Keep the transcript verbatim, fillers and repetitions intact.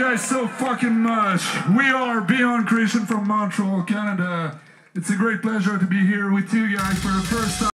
guys so fucking much. We are Beyond Christian from Montreal, Canada. It's a great pleasure to be here with you guys for the first time.